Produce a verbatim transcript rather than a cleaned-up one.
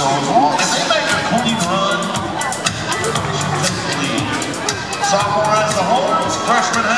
So as long as they make a clean run, they should take the lead. Sophomore has the holds, freshman has